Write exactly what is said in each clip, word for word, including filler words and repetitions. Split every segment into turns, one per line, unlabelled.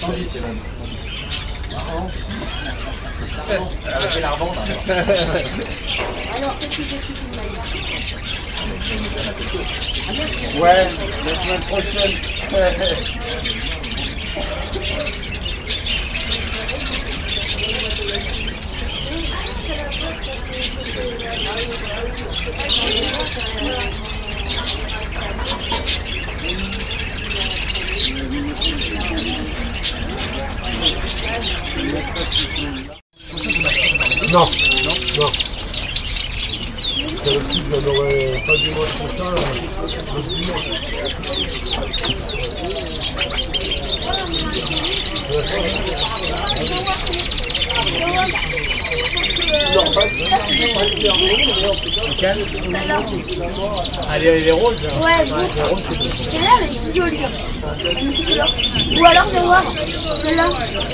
Oui, c'est bon. Elle a fait la revente.
Alors, qu'est-ce que tu fais?
Ouais, la semaine prochaine.
Non, non, non. D'habitude, j'en aurais pas dimanche prochain, le dimanche.
Non, pas
Ah, les, les roses.
Ouais, bon.
Les roses, c'est bon.
Celle-là, elle est jolie. Ou alors, fais voir. Celle-là.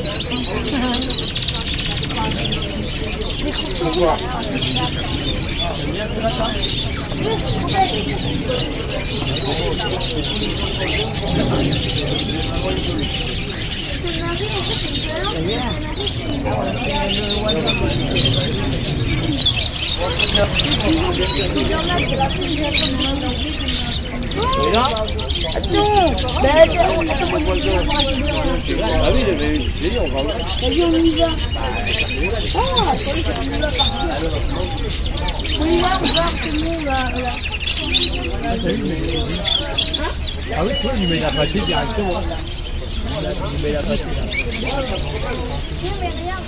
Et là?
Attends, bah, attends,
Ah oui, mais j'ai dit, on va voir.
vas-y, on y va. Ah, attendez, on y va partir. On y va, on va, tout le monde va, là.
Ah, t'as vu, mais... Ah oui, toi, il met la pâtée directement. Il met la pâtée.
Non, mais regarde.